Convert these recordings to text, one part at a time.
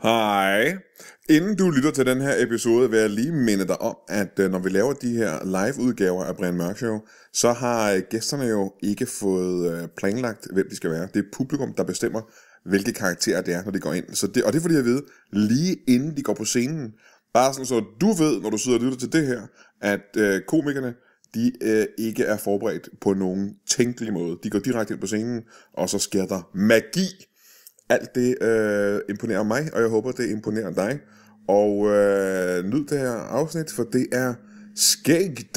Hej. Inden du lytter til den her episode, vil jeg lige minde dig om, at når vi laver de her live-udgaver af Brian Mørk Show, så har gæsterne jo ikke fået planlagt, hvem de skal være. Det er publikum, der bestemmer, hvilke karakterer det er, når de går ind. Og det er fordi jeg ved, lige inden de går på scenen, bare sådan så du ved, når du sidder og lytter til det her, at komikerne, de ikke er forberedt på nogen tænkelig måde. De går direkte ind på scenen, og så sker der magi. Alt det imponerer mig, og jeg håber, det imponerer dig. Og nyd det her afsnit, for det er skægt.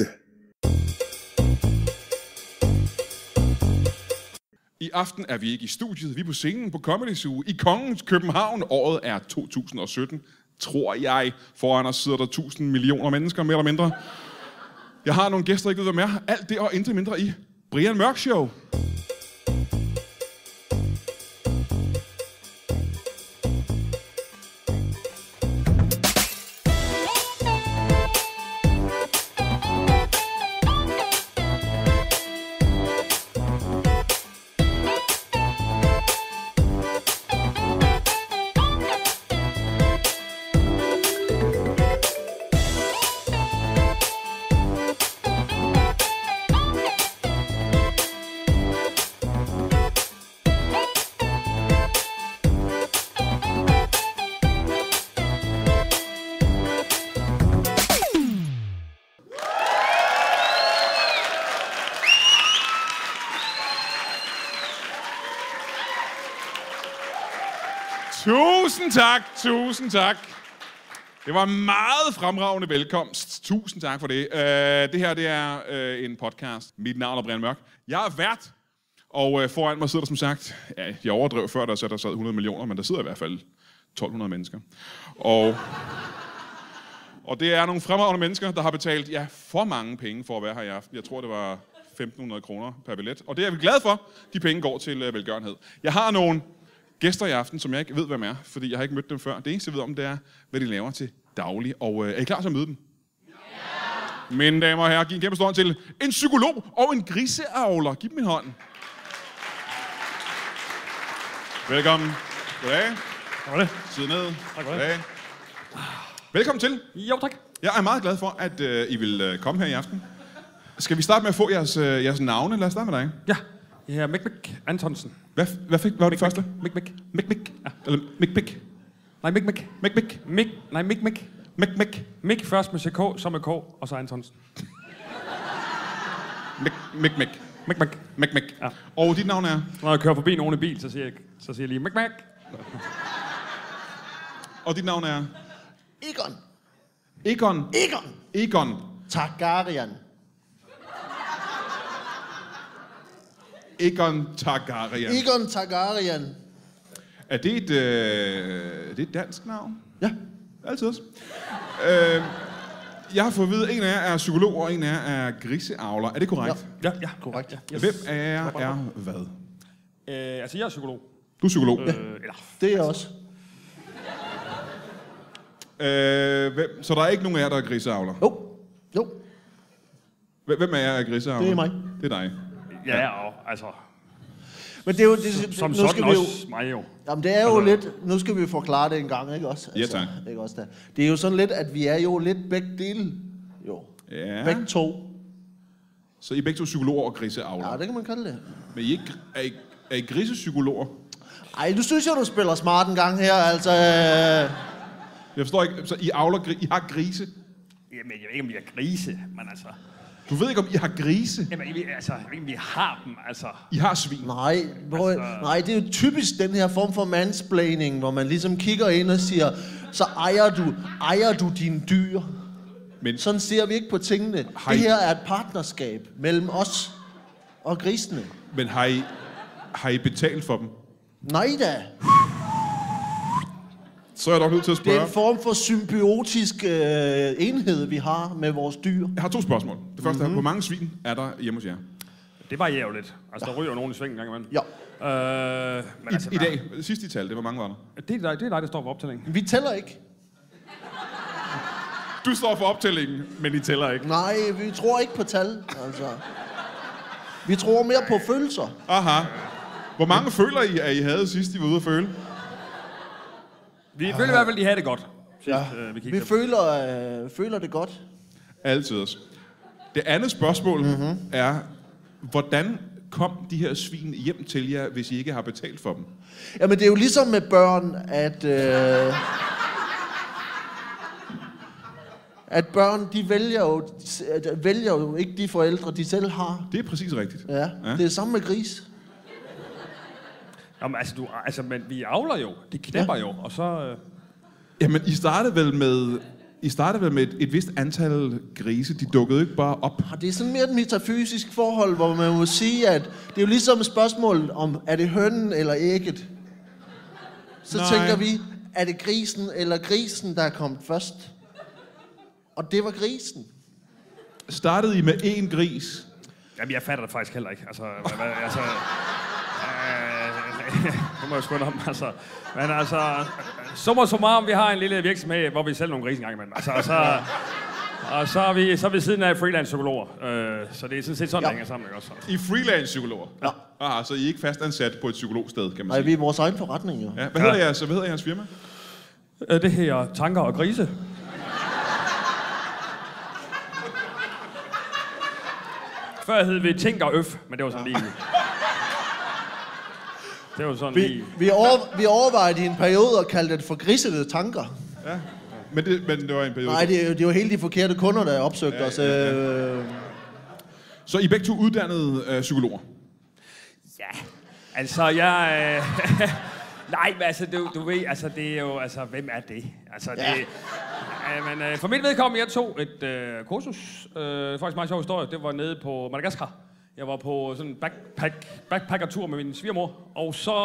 I aften er vi ikke i studiet, vi er på scenen på Comedy Zoo i Kongens København. Året er 2017, tror jeg. Foran os sidder der 1000 millioner mennesker, mere eller mindre. Jeg har nogle gæster, ikke ved hvad mere. Alt det og intet mindre i Brian Mørk Show. Tusind tak. Det var meget fremragende velkomst. Tusind tak for det. Det her, det er en podcast. Mit navn er Brian Mørk. Jeg er vært, og foran mig sidder der som sagt, ja, jeg overdrev før, der sad 100 millioner, men der sidder i hvert fald 1200 mennesker. Og det er nogle fremragende mennesker, der har betalt for mange penge for at være her i aften. Jeg tror, det var 1.500 kroner per billet, og det er vi glade for. De penge går til velgørenhed. Jeg har nogle gæster i aften, som jeg ikke ved, hvem er, fordi jeg har ikke mødt dem før. Det eneste, jeg ved om, det er, hvad de laver til daglig. Og er I klar til at møde dem? Ja! Mine damer og herrer, giv en kæmpe stor hånd til en psykolog og en griseavler. Giv dem en hånd. Velkommen. Goddag. Tak for det. Sid ned. Tak for det. Velkommen til. Jo, tak. Jeg er meget glad for, at I vil komme her i aften. Skal vi starte med at få jeres navne? Lad os starte med dig. Ja. Jeg er Mik Antonsen. Hvad var det første? Mik. Ja. Eller Mik. Nej, Mik. Mik. Mik først med CK, så med K, og så Antonsen. Mik. Ja. Og dit navn er? Når jeg kører forbi nogen i bil, så siger jeg lige Mik. Og dit navn er? Egon. Egon Targaryen. Egon Targaryen. Er det et dansk navn? Ja. Altid også. Jeg har fået at vide, at en af jer er psykolog, og en af jer er griseavler. Er det korrekt? Ja. Korrekt. Ja. Yes. Hvem af jer er hvad? Altså, jeg er psykolog. Du er psykolog? Det er jeg også. Så der er ikke nogen af jer, der er griseavler? Jo. Hvem af jer er griseavler? Det er mig. Det er dig. Ja, og altså... Men det er jo... Som nu sådan skal vi jo, også mig jo. jamen det er jo lidt... Nu skal vi forklare det en gang, ikke også? Ja, tak. Ikke også da. Det er jo sådan lidt, at vi er jo lidt begge dele. Jo. Ja. Begge to. Så I er begge to psykologer og griseavler? Ja, det kan man kalde det. Men er I grisepsykologer? Ej, nu synes jeg, du spiller smart en gang her, altså... Jeg forstår ikke, så I har grise? Jamen, jeg ved ikke, om vi er grise, men altså... Du ved ikke, om I har grise? Jamen, jeg ved ikke, om vi har dem, altså... I har svin? Nej, nej, det er jo typisk den her form for mansplaining, hvor man ligesom kigger ind og siger, så ejer du dine dyr. Men sådan ser vi ikke på tingene. Det her er et partnerskab mellem os og grisene. Men har I betalt for dem? Nej da. Så er jeg nok nødt til at spørge. Det er en form for symbiotisk enhed, vi har med vores dyr. Jeg har 2 spørgsmål. Det første er, hvor mange svin er der hjemme hos jer? Det varierer jo lidt. Altså, der ryger jo nogen i svingen en gang imellem. Ja. Men I dag, sidst I talte, hvor mange var der? Det er dig, der står for optællingen. Vi tæller ikke. Du står for optællingen, men I tæller ikke. Nej, vi tror ikke på tal, altså. Vi tror mere på følelser. Aha. Hvor mange føler I, at I havde sidst, I var ude at føle? Vi føler i hvert fald, de havde det godt. Vi føler det godt. Altid også. Det andet spørgsmål er, hvordan kom de her svin hjem til jer, hvis I ikke har betalt for dem? Jamen, det er jo ligesom med børn, at børn, de vælger jo ikke de forældre, de selv har. Det er præcis rigtigt. Ja, det er samme med gris. Jamen, men vi avler jo. De knæpper jo, og så... Jamen, I startede vel med et vist antal grise. De dukkede ikke bare op. Det er sådan mere et metafysisk forhold, hvor man må sige, at det er jo ligesom et spørgsmål om, er det hønnen eller ægget? Så tænker vi, er det grisen eller grisen, der er kommet først? Og det var grisen. Startede I med én gris? Jamen, jeg fatter det faktisk heller ikke. Det må jeg sgu om, altså. Men altså, summa summarum, vi har en lille virksomhed, hvor vi sælger nogle grise en gang imellem. Og så er vi siden af freelance-psykologer. Så det er sådan set sådan, der hænger sammen, ikke også? I freelance-psykologer? Ja. Så I er ikke fastansat på et psykologsted, kan man sige? Nej, vi er vores egen forretning, jo. Ja. Hvad hedder jeres firma? Det her Tanker og Grise. Før hed vi Tænker og Øf, men det var sådan lige... Det var sådan lige... Vi overvejede i en periode at kalde det for grisede tanker. Ja, men det var en periode... Nej, det var hele de forkerte kunder, der opsøgte os. Så I begge to uddannede psykologer? Ja, altså jeg... Nej, men altså, du ved, altså, det er jo... Altså, hvem er det? Altså, det... Men for mit vedkommende, jeg tog et kursus. Faktisk meget sjov historie. Det var nede på Madagaskar. Jeg var på sådan en backpackertur med min svigermor, og så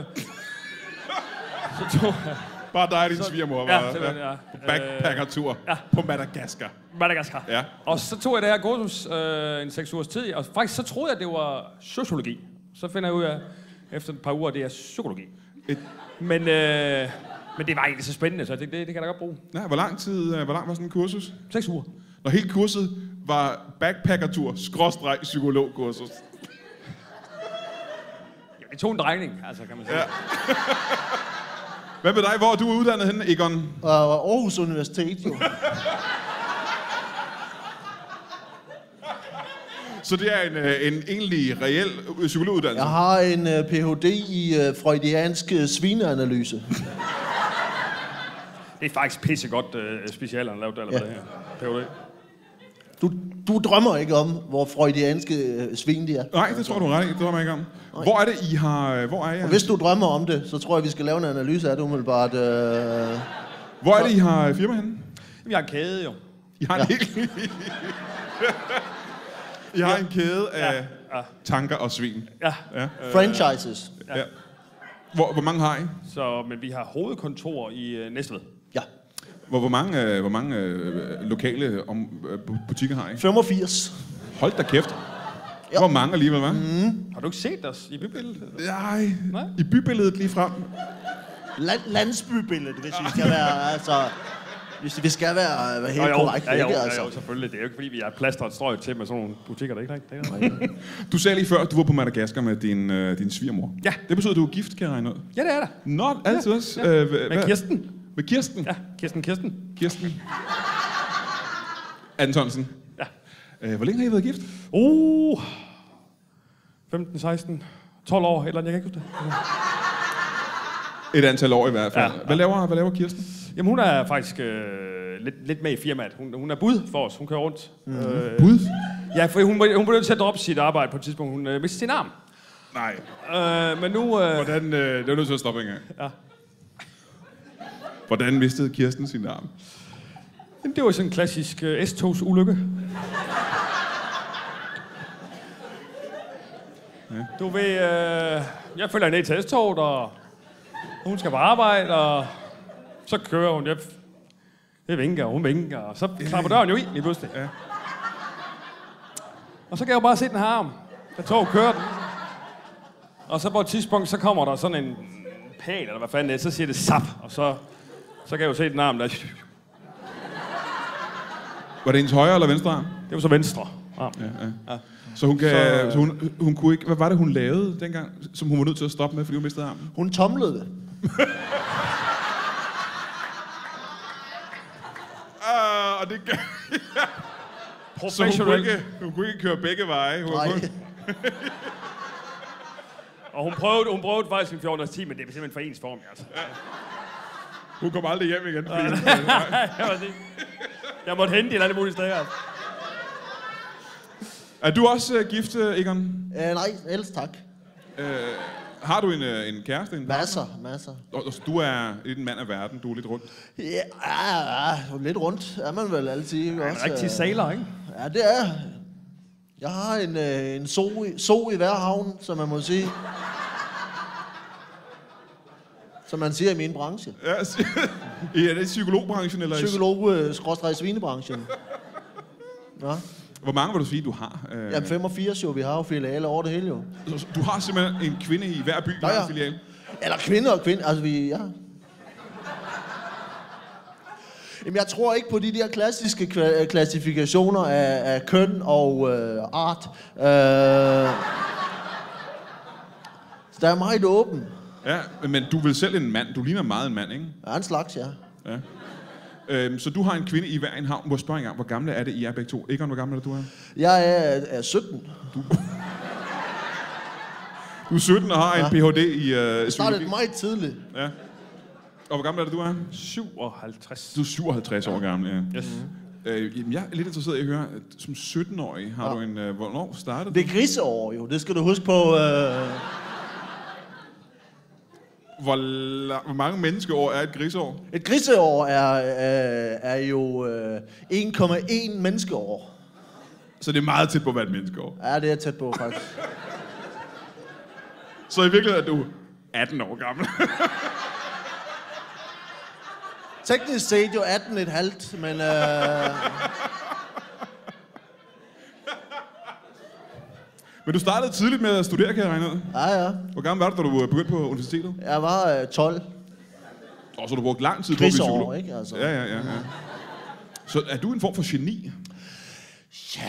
tog... Bare dig og din svigermor var på backpackertur på Madagaskar. Madagaskar. Ja. Og så tog jeg det her kursus en 6 ugers tid, og faktisk så troede jeg, det var sociologi. Så finder jeg ud af, efter et par uger, det er psykologi. Men det var ikke så spændende, så det kan jeg da godt bruge. Ja, hvor lang var sådan en kursus? 6 uger. Og hele kurset var backpackertur, /psykologkursus. Ja, det tog en drejning, altså, kan man sige. Ja. Hvad med dig? Hvor er du uddannet henne, Egon? Aarhus Universitet, jo. Så det er en egentlig, reel psykologuddannelse? Jeg har en Ph.D. i freudiansk svineanalyse. Det er faktisk pissegodt specialerne lavet der, eller hvad det her. Ph.D. Du drømmer ikke om, hvor freudianske svin de er? Nej, det tror du ret i. Det drømmer jeg ikke om. Nej. Hvor er det, I har... Hvor er jeg? Og hvis du drømmer om det, så tror jeg, vi skal lave en analyse af det umiddelbart. Hvor er det, I har firma henne? Vi har en kæde, jo. I har en hel... I har en kæde af tanker og svin. Ja. Franchises. Ja. Hvor mange har I? Men vi har hovedkontor i Næstved. Ja. Hvor mange lokale butikker har I? 85. Hold da kæft. Ja. Hvor mange alligevel, hva'? Har du ikke set os i bybilledet? Nej. I bybilledet lige frem. Landsbybilledet, hvis vi skal være, altså... Hvis vi skal være helt korrekt, ikke? Jo, selvfølgelig. Det er jo ikke, fordi vi har plastret et strøg til med sådan nogle butikker, det er ikke rigtigt. Du sagde lige før, at du var på Madagaskar med din svigermor. Ja. Det betyder, at du er gift, kan jeg regne ud? Ja, det er der. Nå, altid også. Ja. Med Kirsten. Med Kirsten? Ja, Kirsten. Antonsen? Ja. Hvor længe har I været gift? 15, 16, 12 år, eller andet, jeg kan ikke huske det. Et antal år i hvert fald. Ja. Hvad laver Kirsten? Jamen, hun er faktisk lidt med i firmaet. Hun er bud for os. Hun kører rundt. Bud? Ja, for hun blev nødt til at droppe sit arbejde på et tidspunkt. Hun mistede sin arm. Nej. Men nu... Hvordan... det var nødt til at stoppe en gang. Ja. Hvordan mistede Kirsten sin arm? Jamen, det var sådan en klassisk S-togs-ulykke. Ja. Du ved, jeg følger ned til S-toget, og hun skal på arbejde, og så kører hun. Jeg vinker, og hun vinker, og så klapper døren jo i lige pludselig. Ja. Og så kan jeg jo bare se den her arm. Jeg tog kører den. Og så på et tidspunkt, så kommer der sådan en pæl, eller hvad fanden det er, så siger det zap, og så kan jeg jo se den arm der. Var det hendes højre eller venstre arm? Det var så venstre arm. Ja. Så hun kunne ikke... Hvad var det, hun lavede dengang, som hun var nødt til at stoppe med, fordi hun mistede armen? Hun tomlede det. og det gør... Så hun kunne ikke køre begge veje. Og hun prøvede faktisk en 14 10, men det er simpelthen for ens form, altså. Ja. Hun kom aldrig hjem igen. Jeg måtte hente i alle mulige steder. Er du også gift, Egon? Nej, ellers tak. Har du en kæreste? Masser. Og du er en mand af verden, du er lidt rundt? Ja, lidt rundt er man vel altid. Ikke? En rigtig sailor, ikke? Ja, det er. Jeg har en so i hver havn, som man må sige. Som man siger i min branche. Ja, er det psykologbranchen? Eller Psykolog-svinebranchen. Ja. Hvor mange vil du sige, du har? Jamen 85 jo, vi har jo filialer over det hele jo. Du har simpelthen en kvinde i hver by, der har en filial? Eller kvinde, altså ja. Jamen jeg tror ikke på de der klassiske klassifikationer af køn og art. Så der er meget åben. Ja, men du er vel selv en mand. Du ligner meget en mand, ikke? Ja, en slags, ja. Så du har en kvinde i hver en havn. Må jeg spørge engang, hvor gamle er det, I er begge to? Egon, hvor gammel er du? Jeg er 17. Du er 17 og har en Ph.D. i jeg startede meget tidligt. Ja. Og hvor gammel er det, du er? 57. Du er 57 år gammel, ja. Yes. Jeg er lidt interesseret i at høre, som 17-årig har du en... hvornår startede du? Det er griseår jo, det skal du huske på. Hvor mange menneskeår er et griseår? Et griseår er jo 1,1 menneskeår. Så det er meget tæt på at være et menneskeår? Ja, det er tæt på, faktisk. Så i virkeligheden er du 18 år gammel? Teknisk set jo 18,5, men... Men du startede tidligt med at studere, kan jeg regne ud? Ja. Hvor gammel var du, da du begyndte på universitetet? Jeg var 12. Så du brugte lang tid på at blive psykolog? Ikke? Altså. Ja. Så er du en form for geni? Ja,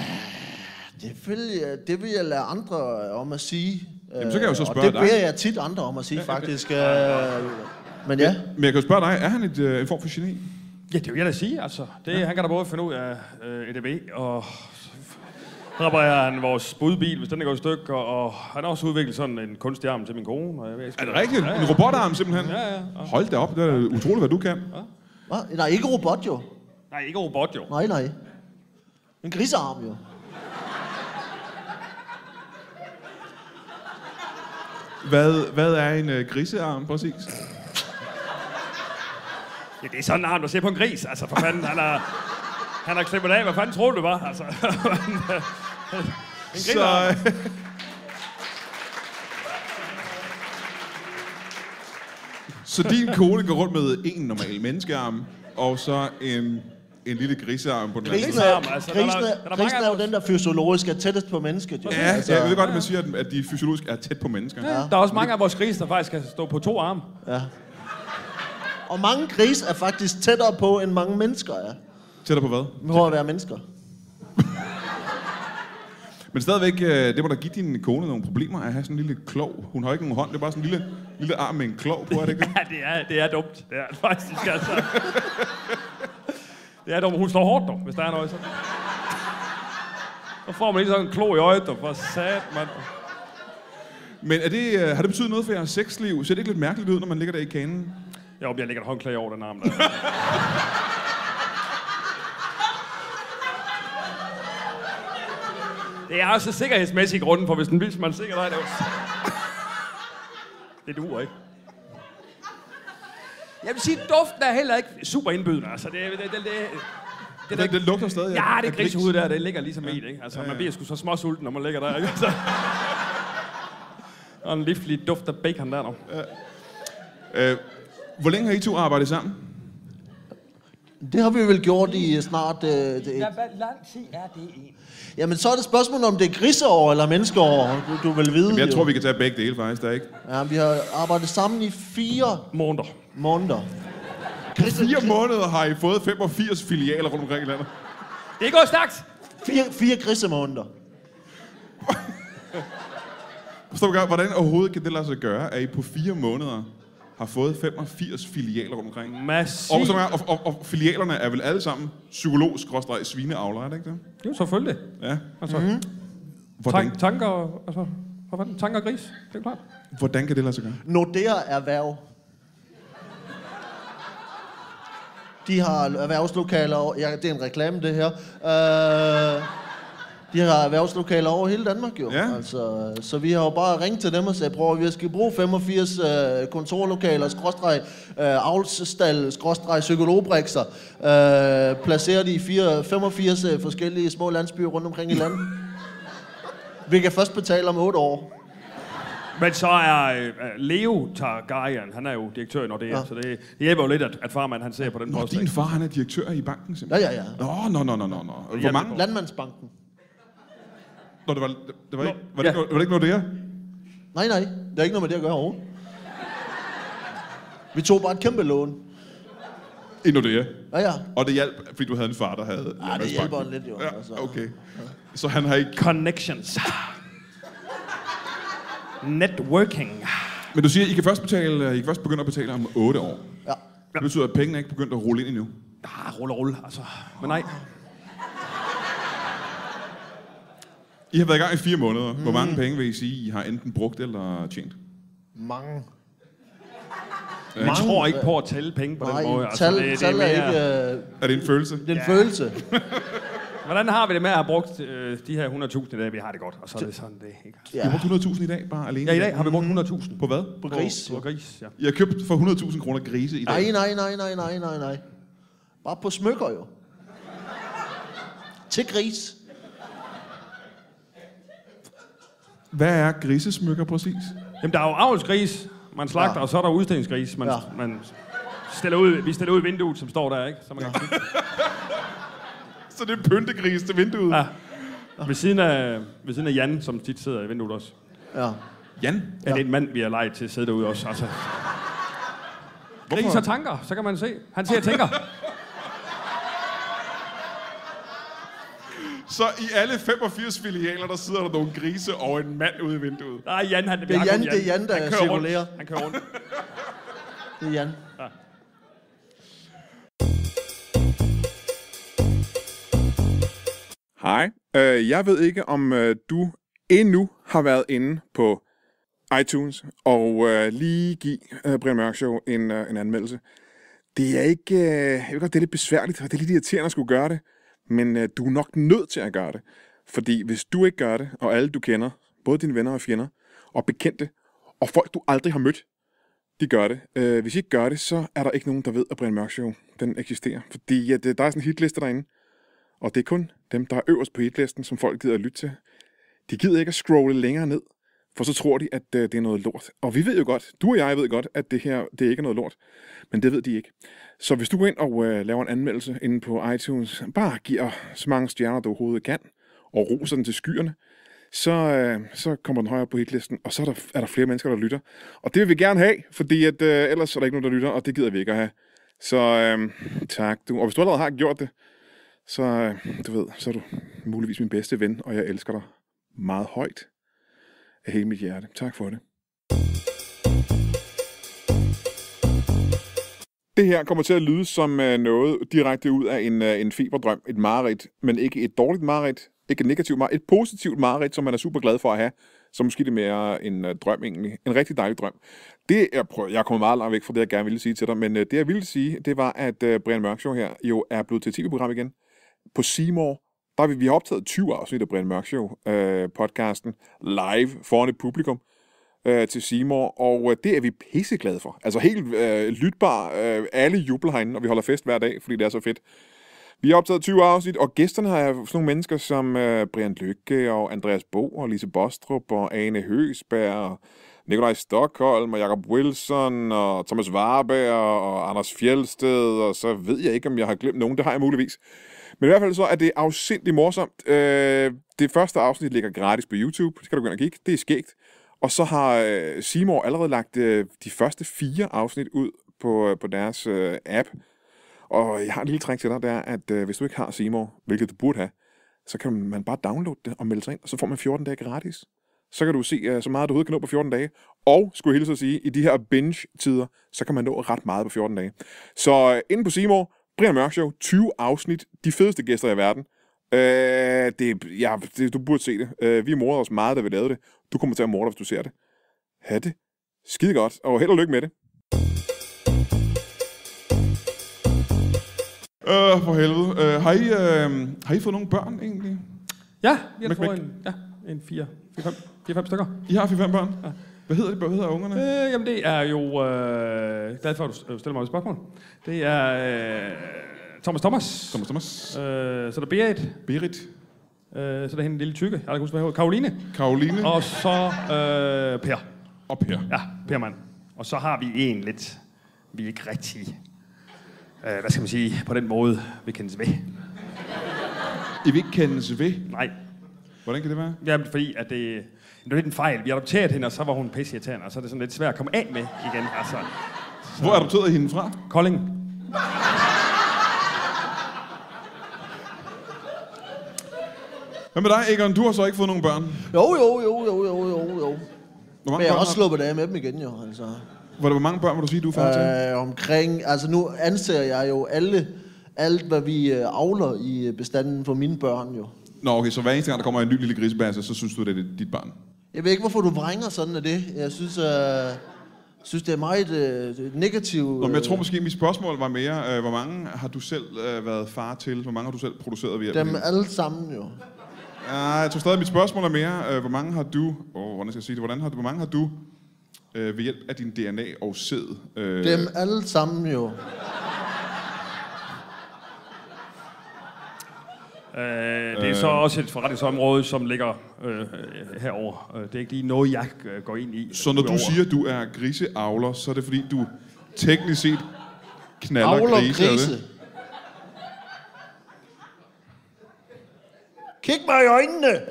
det vil jeg lade andre om at sige. Jamen, så kan jeg jo så spørge dig. Og det beder dig. jeg tit andre om at sige, faktisk. Men ja. Men jeg kan jo spørge dig, er han en form for geni? Ja, det vil jeg da sige, altså. Han kan da både finde ud af EDB, og reparerer han vores budbil, hvis den går i stykker, og han har også udviklet sådan en kunstig arm til min kone. Og jeg ved, er det rigtigt? Ja. En robotarm simpelthen? Ja. Hold da op, det er utroligt, hvad du kan. Ja. Hvad? Nej, ikke robot jo. Nej, ikke robot jo. Nej. En grisearm jo. Hvad er en grisearm, præcis? Ja, det er sådan en arm, der ser på en gris. Altså, for fanden, han har klippet af. Hvad fanden troede du, det var? Altså, en grisearm. Så din kone går rundt med en normal menneskearm, og så en lille grisearm på den anden side. Grisen er jo den, der fysiologisk er tættest på mennesket. Jo. Ja, altså, jeg ved godt, at man siger, at de fysiologisk er tæt på mennesker. Ja. Der er også mange af vores grise, der faktisk kan stå på 2 arme. Ja. Og mange grise er faktisk tættere på, end mange mennesker er. Tættere på hvad? På at være mennesker. Men stadigvæk, det må da give din kone nogle problemer at have sådan en lille klov. Hun har ikke nogen hånd, det er bare sådan en lille arm med en klov på, er det ikke? Ja, det er dumt. Det er faktisk, altså. Det er dumt. Hun slår hårdt, dog, hvis der er noget sådan. Så får man lige sådan en klo i øjet, og for sat, mand. Men har det betydet noget for jeres sexliv? Ser det ikke lidt mærkeligt ud, når man ligger der i kanen? Jo, jeg lægger et håndklæde over den arm der. Det er også sikkerhedsmæssige grunde, for hvis man sikkert er det. Det duer ikke. Jeg vil sige, duften er heller ikke super indbydende. Altså, det lugter stadig. Ja, det grisehoved der, det ligger ligesom i det, ikke? Altså, man bliver sgu så småsulten, når man ligger der, ikke? Altså. Og en livlig duft af bacon der nu. Hvor længe har I to arbejdet sammen? Det har vi vel gjort i snart... Hvor lang tid er det egentlig? Jamen, så er det spørgsmål, om det er griseår eller menneskeår. Du vil vide. Jamen, jeg tror, vi kan tage begge dele, faktisk. Der, ikke? Ja, vi har arbejdet sammen i 4 måneder. 4 måneder har I fået 85 filialer rundt omkring i landet. Det er gået stærkt. 4 grisemåneder. Forstår du godt, hvordan overhovedet kan det lade sig gøre, at I på 4 måneder har fået 85 filialer rundt omkring. Massivt. Og filialerne er vel alle sammen psykolog-svineavler, er det ikke det? Jo, selvfølgelig. Ja. Altså, tanker, altså, tanker og gris, det er klart. Hvordan kan det lade sig gøre? Nordea Erhverv. De har erhvervslokaler, det er en reklame det her. De har erhvervslokaler over hele Danmark jo. Ja. Altså, så vi har jo bare ringet til dem og sagt, prøv, vi skal bruge 85 kontorlokaler, avlsstald, psykologbrikser, placeret i 85 forskellige små landsbyer rundt omkring i landet. Vi kan først betale om 8 år. Men så er Leo Targaryen, han er jo direktør i Nordea, så det hjælper jo lidt, at farmand han ser på den post. Din far, han er direktør i banken simpelthen? Ja. Nå. Hvor mange? Landmandsbanken. Nå, det var ikke noget der? Nej, det er ikke noget med det at gøre overhovedet. Vi tog bare et kæmpe lån. I Nordea? Ja. Og det hjalp, fordi du havde en far, der havde... Ja, det hjælper lidt jo. Ja, altså. okay. Så han har ikke... Connections. Networking. Men du siger, I kan først begynde at betale om 8 år. Ja. Det betyder, at pengene er ikke begyndt at rulle ind endnu. Rulle, altså. Men nej. I har været i gang i 4 måneder. Hvor mange penge vil I sige, I har enten brugt eller tjent? Mange. Jeg tror ikke på at tælle penge på den måde. Altså, det er mere... Er det en følelse? Det er en følelse. Hvordan har vi det med at have brugt de her 100.000 i dag? Vi har det godt, og så er det sådan, det ikke. Ja. I har brugt 100.000 i dag, bare alene? Ja, i dag har vi brugt 100.000. På hvad? På gris. På gris, ja. I har købt for 100.000 kroner grise i dag? Nej. Bare på smykker jo. Til gris. Hvad er grisesmykker præcis? Jamen, der er jo avlsgris, man slagter, og så er der udstillingsgris, man stiller ud. Vi stiller ud i vinduet, som står der, ikke? Så man kan Så det er pyntegris til vinduet? Ja. Ved siden af Jan, som tit sidder i vinduet også. Ja. Jan? Ja, det er en mand, vi har lejet til at sidde derude også. Altså. Gris og tanker, så kan man se. Han siger tænker. Så i alle 85 filialer, der sidder der nogle grise og en mand ude i vinduet? Nej, Jan, det er Jan, der cirkulerer. Han kører rundt. Det er Jan. Ja. Hej. Jeg ved ikke, om du endnu har været inde på iTunes og lige give Brian Mørk Show en anmeldelse. Det er ikke... jeg ved godt, det er lidt besværligt, og det er lidt irriterende at skulle gøre det, men du er nok nødt til at gøre det. Fordi hvis du ikke gør det, og alle du kender, både dine venner og fjender, og bekendte, og folk du aldrig har mødt, de gør det. Hvis I ikke gør det, så er der ikke nogen, der ved, at Brian Mørk Show, den eksisterer. Fordi der er sådan en hitliste derinde, og det er kun dem, der er øverst på hitlisten, som folk gider at lytte til. De gider ikke at scrolle længere ned, for så tror de, at det er noget lort. Og vi ved jo godt, du og jeg ved godt, at det her det ikke er noget lort. Men det ved de ikke. Så hvis du går ind og laver en anmeldelse inde på iTunes, bare giver så mange stjerner, du overhovedet kan, og roser den til skyerne, så kommer den højere på hitlisten, og så er der flere mennesker, der lytter. Og det vil vi gerne have, fordi at, ellers er der ikke nogen, der lytter, og det gider vi ikke at have. Så tak du. Og hvis du allerede har gjort det, så så er du muligvis min bedste ven, og jeg elsker dig meget højt af hele mit hjerte. Tak for det. Det her kommer til at lyde som noget direkte ud af en feberdrøm, et mareridt, men ikke et dårligt mareridt, ikke et negativt mareridt, et positivt mareridt, som man er super glad for at have, så måske det er mere en drøm egentlig, en rigtig dejlig drøm. Jeg er kommet meget langt væk fra det, jeg gerne ville sige til dig, men det jeg ville sige, det var, at Brian Mørk Show her jo er blevet til et tv-program igen. På C More, der vi har optaget 20 afsnit af Brian Mørk Show podcasten live foran et publikum til C More, og det er vi pisseglade for. Altså helt lytbar, alle jubler herinde, og vi holder fest hver dag, fordi det er så fedt. Vi har optaget 20 afsnit, og gæsterne har sådan nogle mennesker som Brian Lykke og Andreas Bo og Lise Bostrup og Ane Høgsberg og Nikolaj Stockholm og Jacob Wilson og Thomas Warberg og Anders Fjeldsted, og så ved jeg ikke, om jeg har glemt nogen. Det har jeg muligvis. Men i hvert fald så er det afsindigt morsomt. Det første afsnit ligger gratis på YouTube. Det skal du gå ind og kigge. Det er skægt. Og så har C More allerede lagt de første 4 afsnit ud på deres app. Og jeg har en lille trick til dig, det er, at hvis du ikke har C More, hvilket du burde have, så kan man bare downloade det og melde sig ind, og så får man 14 dage gratis. så kan du se så meget, du overhovedet kan nå på 14 dage. Og, skulle jeg hilse at sige, i de her binge-tider, så kan man nå ret meget på 14 dage. Så inde på Seymour, Brian Mørk Show, 20 afsnit, de fedeste gæster i verden. Du burde se det. Vi morede os meget, da vi lavede det. Du kommer til at morde, hvis du ser det. Ha' det skide godt, og held og lykke med det. For helvede. Har I fået nogle børn, egentlig? Ja, vi har fået en 4-5 stykker. I har 4-5 børn? Ja. Hvad hedder ungerne? Jamen, det er jo... glad for, at du stiller mig et spørgsmål. Det er Thomas. Så er der Berit. Så er der hende en lille tykke. Jeg har ikke husket, hvad Karoline. Og så Per. Og Per. Ja, Per mand. Og så har vi en lidt... Vi er ikke rigtig... hvad skal man sige? På den måde, vi kendes ved. I vil ikke kendes ved? Nej. Hvordan kan det være? Ja, fordi at det er lidt en fejl. Vi adopterede hende, og så var hun pisseirriterende, og så er det sådan lidt svært at komme af med igen. Altså, så... Hvor adopterede I hende fra? Kolding. Hvad med dig, Egon? Du har så ikke fået nogen børn? Jo. Men jeg har også sluppet af med dem igen, jo. Altså. Hvor mange børn vil du sige, du er far til? Omkring... Altså, nu anser jeg jo alt, hvad vi avler i bestanden for mine børn, jo. Nå, okay, så hver eneste gang, der kommer en ny lille grisebasse, så synes du, det er dit barn? Jeg ved ikke, hvorfor du vrænger sådan af det. Jeg synes det er meget negativt. Nå, men jeg tror måske, mit spørgsmål var mere, hvor mange har du selv været far til? Hvor mange har du selv produceret ved hjælp? Dem alle sammen, jo. Ja, jeg tror stadig, mit spørgsmål er mere, hvor mange har du... hvordan skal jeg sige det? Hvor mange har du ved hjælp af din DNA og sæd? Dem alle sammen, jo. Det er så også et forretningsområde, som ligger herover. Det er ikke lige noget, jeg går ind i. Så når du siger, at du er griseavler, så er det fordi, du teknisk set knaller grise? Kig mig i øjnene!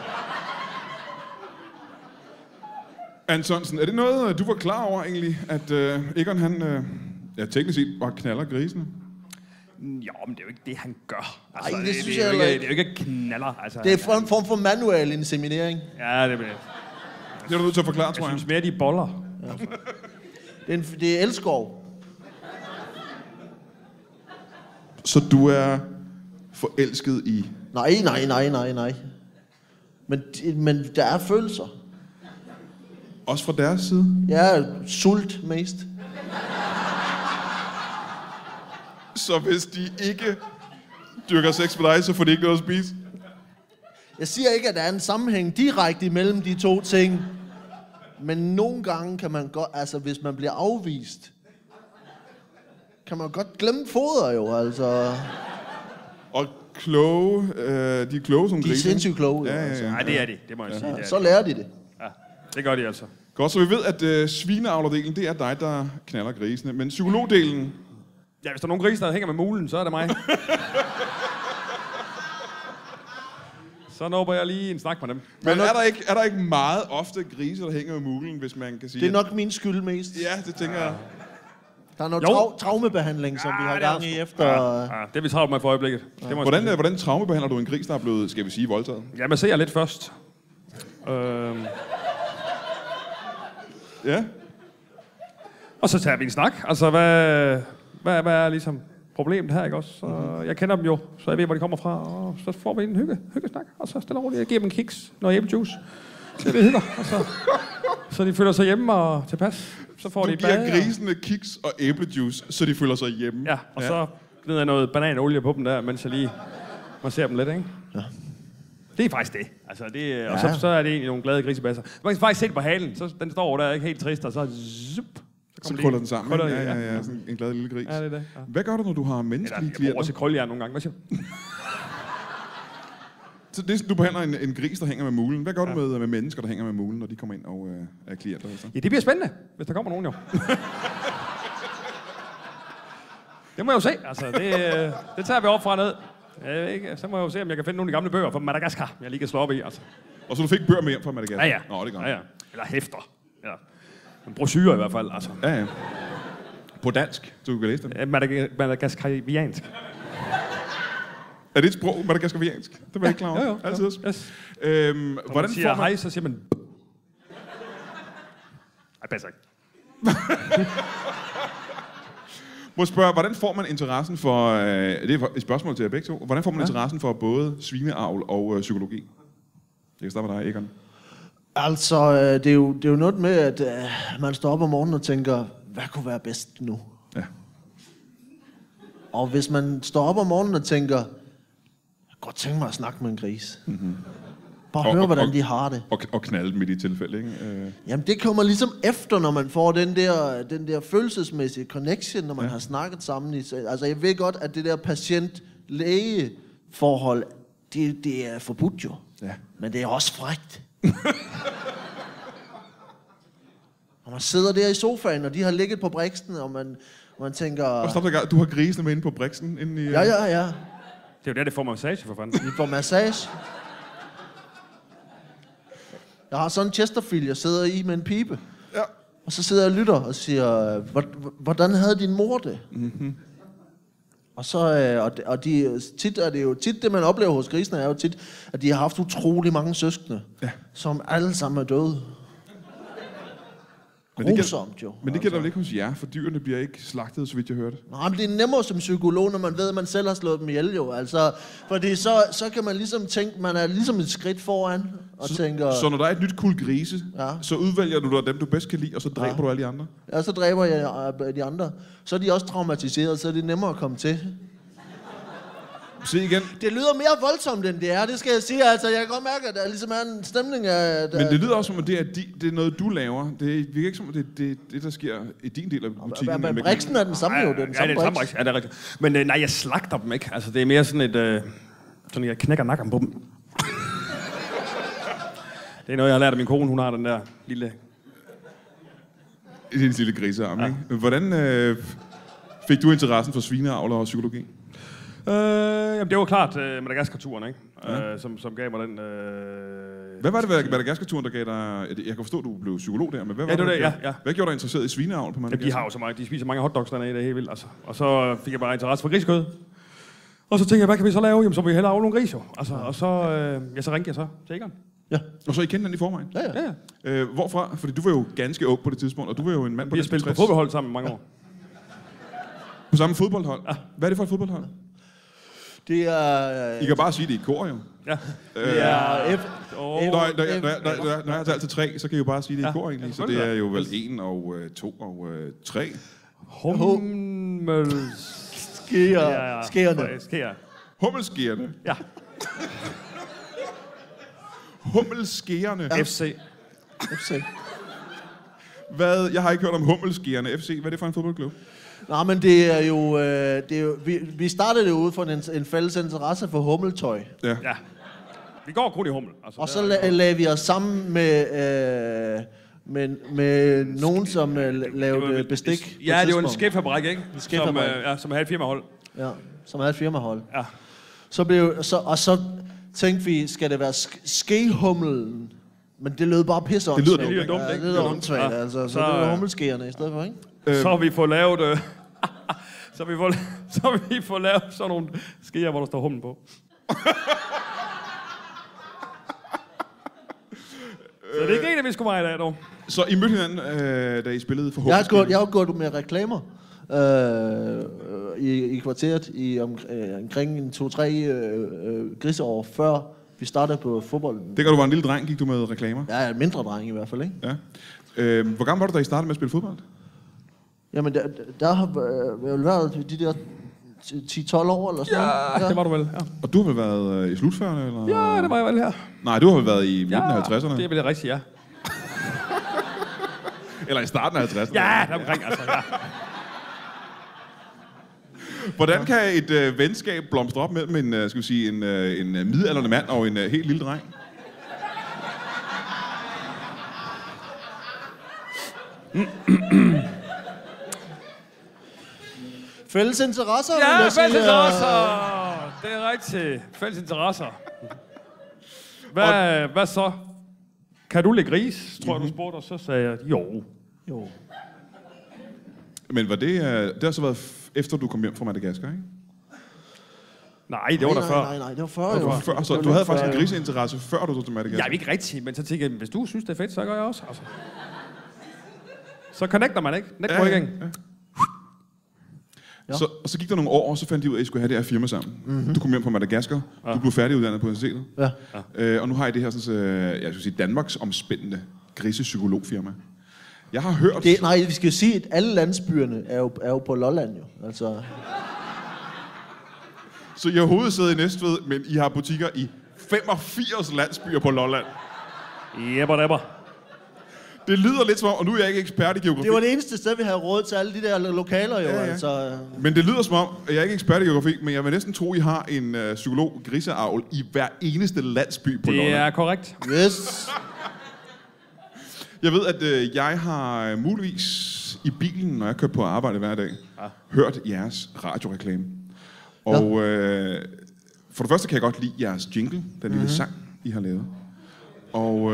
Antonsen, er det noget, du var klar over egentlig, at Egon han teknisk set bare knaller grisene? Jo, men det er jo ikke det, han gør. Altså, Ej, det synes jeg ikke. Det er jo ikke knaller. Altså, det er en form for manual inseminering. Ja, det er det. Det er du nødt til at forklare, tror jeg. Jeg synes mere, de boller. Ja. Det er elskov. Så du er forelsket i... Nej. Men der er følelser. Også fra deres side? Ja, sult mest. Så hvis de ikke dyrker sex med dig, så får de ikke noget at spise? Jeg siger ikke, at der er en sammenhæng direkte imellem de to ting. Men nogle gange kan man godt, altså hvis man bliver afvist, kan man godt glemme foder jo, altså. Og kloge, de er kloge som grise. De er sindssygt kloge. Ja. Altså. Nej, det er det må jeg sige. Ja, så lærer de det. Ja, det gør de altså. Godt, så vi ved, at svineavlerdelen, det er dig, der knaller grisene. Men psykologdelen... Ja, hvis der er nogen grise, der hænger med mulen, så er det mig. Så nåber jeg lige en snak med dem. Men er der ikke meget ofte grise, der hænger med mulen, hvis man kan sige... Det er nok min skyld mest. Ja, det tænker jeg. Der er noget traumebehandling, som vi har gang i efter... Ja, det er vi travlt med for øjeblikket. Ja. Hvordan traumebehandler du en gris, der er blevet, skal vi sige, voldtaget? Ja, man ser lidt først. Ja. Og så tager vi en snak. Altså, hvad er ligesom problemet her, ikke også? Så jeg kender dem jo, så jeg ved, hvor de kommer fra. Og så får vi en hyggesnak. Og så stille og roligt. Jeg giver dem en kiks, noget æblejuice. Så vi hygger. Og så de føler sig hjemme og tilpas. Så får du de et bad. Du giver grisene kiks og æblejuice, så de føler sig hjemme. Ja, og så glider jeg noget bananolie på dem der, mens jeg lige masserer dem lidt, ikke? Ja. Det er faktisk det. Altså, og så er det egentlig nogle glade grisebasser. Man kan faktisk se det på halen. Så den står der ikke helt trist, og så så krøller den sammen. Ja. Sådan en glad lille gris. Ja, det er det. Ja. Hvad gør du, når du har menneskelige klienter? Jeg bruger til krøljern nogle gange. Hvad siger du? Så det, du behandler en gris, der hænger med mulen. Hvad gør du med mennesker, der hænger med mulen, når de kommer ind og er klienter? Så? Ja, det bliver spændende, hvis der kommer nogen jo. Det må jeg jo se. Altså, det tager vi op fra ned. Så må jeg jo se, om jeg kan finde nogle af de gamle bøger fra Madagaskar, jeg lige kan slå op i. Altså. Og så du fik bøger med hjem fra Madagaskar? Ja. Nå, det gør ja. Eller hæfter. Ja. En brochure i hvert fald. Altså. Ja. På dansk, så du kan læse dem? Madagaskariansk. Er det et sprog, madagaskariansk? Det var jeg ikke klar over. Jo. Altid. Yes. Hvordan siger hej, så siger man... Ej, passer ikke. Må jeg spørge, hvordan får man interessen for... det er et spørgsmål til jer begge to. Hvordan får man interessen for både svineavl og psykologi? Jeg kan starte med dig, Egon. Altså, det er jo noget med, at man står op om morgenen og tænker, hvad kunne være bedst nu? Ja. Og hvis man står op om morgenen og tænker, jeg kan godt tænke mig at snakke med en gris. Mm-hmm. Bare høre, hvordan de har det. Og knalde dem i de tilfælde, ikke? Jamen, det kommer ligesom efter, når man får den der følelsesmæssige connection, når man har snakket sammen. Altså, jeg ved godt, at det der patient-læge-forhold, det er forbudt jo. Ja. Men det er også frækt. Og man sidder der i sofaen, og de har ligget på briksen, og man tænker... Du har grisene med inde på briksen? Inde i, Ja. Det er jo der, det får massage, for fanden. De får massage. Jeg har sådan en Chesterfield, jeg sidder i med en pibe. Ja. Og så sidder jeg og lytter og siger, hvordan havde din mor det? Mm-hmm. Og så, tit er det jo, det man oplever hos grisene er jo tit, at de har haft utrolig mange søskende, som alle sammen er døde. Grusomt jo. Men det gælder vel ikke hos jer, for dyrene bliver ikke slagtet, så vidt jeg hørte. Nej, men det er nemmere som psykolog, når man ved, at man selv har slået dem ihjel jo. Altså, fordi så kan man ligesom tænke, man er ligesom et skridt foran og tænker... Så når der er et nyt kuld grise, så udvælger du dem, du bedst kan lide, og så dræber du alle de andre? Ja, så dræber jeg de andre. Så er de også traumatiseret, så er det nemmere at komme til. Se igen. Det lyder mere voldsomt, end det er, det skal jeg sige. Altså, jeg kan godt mærke, at der ligesom er en stemning af... Men det lyder også som, at det er noget, du laver. Det virker ikke som, at det der sker i din del af butikken. Men briksen er den samme jo, det er den samme briks. Ja, det er rigtigt. Men nej, jeg slagter dem ikke. Altså, det er mere sådan et... sådan, jeg knækker nakken på dem. Det er noget, jeg har lært af min kone. Hun har den der lille... Det er en lille grisearm, ikke? Hvordan fik du interessen for svineavl og psykologi? Jamen, det var klart Madagaskar-turen, ikke? Som gav mig den... Hvad var det ved Madagaskar-turen, der gav dig... Jeg kan forstå, at du blev psykolog der, men hvad var det? Hvad gjorde dig interesseret i svineavl på Madagaskar? De har jo så mange, de spiser mange hotdogs dernede, det er helt vildt, altså. Og så fik jeg bare interesse for griskød. Og så tænkte jeg, hvad kan vi så lave? Jamen, så vil vi hellere avle nogle gris, jo. Altså, og så ringte jeg så til Egon. Ja. Og så I kendte den i forvejen? Ja. Hvorfra? Fordi du var jo ganske ung på det tidspunkt, og du var jo en mand på det. Vi har spillet på fodboldhold sammen i mange år. På samme fodboldhold? Ja. Hvad er det for et fodboldhold? Det er... I kan bare sige det i kor, jo. Ja. Det er... Når jeg tager altid 3, så kan I jo bare sige det i kor, egentlig. Så det er jo vel 1 og 2 og 3. Hummelskærerne. Hummelskærerne? Ja. Hummelskærerne? FC. Hvad? Jeg har ikke hørt om Hummelskærerne FC. Hvad er det for en fodboldklub? Nej, men det er jo... vi startede det ud for en fælles interesse for hummeltøj. Ja. Vi går kun i hummel. Altså, og så lagde vi os sammen med nogen, som lavede bestik. Ja, det var en skæbfabrik, ikke? En skæbfabrik. Som havde et firmahold. Ja, som havde et firmahold. Ja. Så tænkte vi, skal det være skehummelen? Men det lød bare pisse åndssvagt. Det lyder dumt, ikke? Det lyder åndssvagt, altså. Så det var hummelskærerne i stedet for, ikke? Så har vi fået lavet... så har vi fået lavet sådan nogle skeer, hvor der står hummel på. Så det er ikke en, vi skulle meget i dag, dog. Så I mødte hinanden, da I spillede for Hummelskærerne? Jeg har gået med reklamer i kvarteret omkring 2-3 griseår før vi startede på fodbolden. Det kan du var en lille dreng, gik du med reklamer? Ja, en mindre dreng i hvert fald, ikke? Ja. Hvor gammel var du, da I startede med at spille fodbold? Jamen, der har vel været de der 10-12 år eller sådan noget. Ja, det var du vel, ja. Og du har vel været i slutførende, eller? Ja, det var jeg vel her. Nej, du har vel været i midten af 50'erne? Det er vel rigtigt, ja. Eller i starten af 50'erne? Ja, der omkring, altså, ja. Hvordan kan et venskab blomstre op mellem en midaldrende mand og en helt lille dreng? Fælles interesser? Ja, fælles interesser! Det er rigtigt. Fælles interesser. Hvad så? Kan du lægge gris, tror jeg, du spurgte, og så sagde jeg, jo. Men var det har så været efter du kom hjem fra Madagaskar, ikke? Nej, det var der før. Nej, det var før. Så du havde faktisk en griseinteresse, før du tog til Madagaskar? Jeg er ikke rigtig, men så tænkte jeg, hvis du synes, det er fedt, så gør jeg også. Altså. Så connecter man, ikke? Networking. Ja. Og så gik der nogle år, og så fandt de ud af, at I skulle have det her firma sammen. Mm-hmm. Du kom hjem fra Madagaskar, du blev færdiguddannet på universitetet. Ja. Og nu har I det her sådan, jeg skulle sige, Danmarks omspændende grisepsykologfirma. Jeg har hørt... Nej, vi skal jo sige, at alle landsbyerne er jo på Lolland, jo. Altså... Så I har hovedsæde i Næstved, men I har butikker i 85 landsbyer på Lolland. Jebber. Det lyder lidt som om, og nu er jeg ikke ekspert i geografi. Det var det eneste sted, vi havde råd til alle de der lokaler, jo. Ja. Altså. Men det lyder som om, at jeg er ikke ekspert i geografi, men jeg vil næsten tro, I har en psykolog griseavl i hver eneste landsby på Lolland. Det er korrekt. Yes. Jeg ved, at jeg har muligvis i bilen, når jeg kører på arbejde hver dag, hørt jeres radioreklame. Og for det første kan jeg godt lide jeres jingle, den lille sang, I har lavet. Og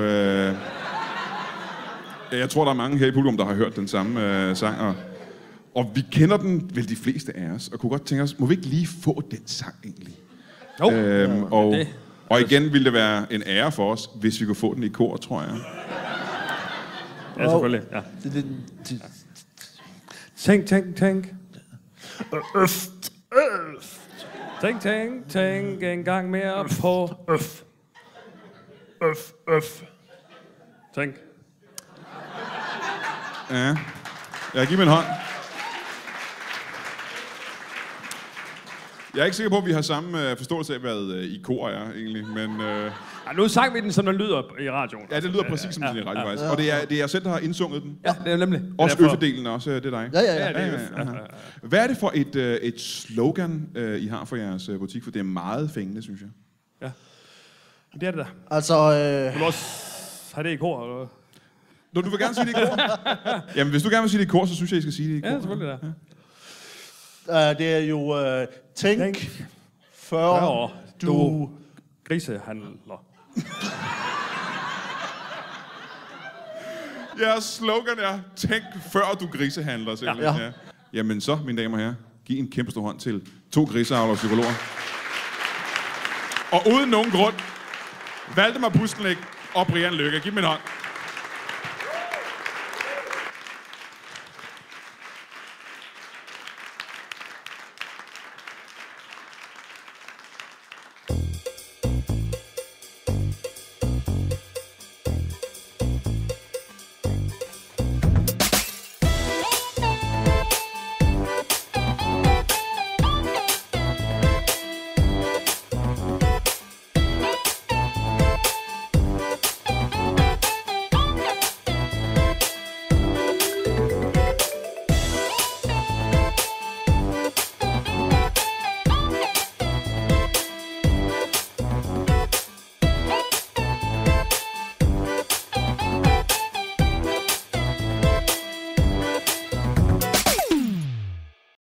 jeg tror, der er mange her i publikum, der har hørt den samme sang. Og vi kender den vel de fleste af os, og kunne godt tænke os, må vi ikke lige få den sang egentlig? Og igen ville det være en ære for os, hvis vi kunne få den i kor, tror jeg. Ja, selvfølgelig. Ja. Tænk. Tænk en gang mere på Tænk. Ja. Jeg giver mig en hånd. Jeg er ikke sikker på, at vi har samme forståelse af, hvad i kor er, egentlig, men... Nu sang vi den, som den lyder i radioen. Ja, det lyder præcis som den i radioen, og det er jeg selv, der har indsunget den. Ja, det er nemlig. Også øffedelen også, det er dig. Ja. Hvad er det for et slogan, I har for jeres butik? For det er meget fængende, synes jeg. Ja, det er det da. Altså... Vil du også have det i kor, eller Nå, du vil gerne sige det i kor? Jamen, hvis du gerne vil sige det i kor, så synes jeg, I skal sige det i kor. Ja, selvfølgelig da. Det er jo tænk før du grisehandler. Jeres slogan er, tænk før du grisehandler, simpelthen. Ja. Jamen så, mine damer og herrer, giv en kæmpe stor hånd til 2 griseavlere og psykologer. Og uden nogen grund, Valdemar Pustelnik og Brian Lykke. Giv dem en hånd.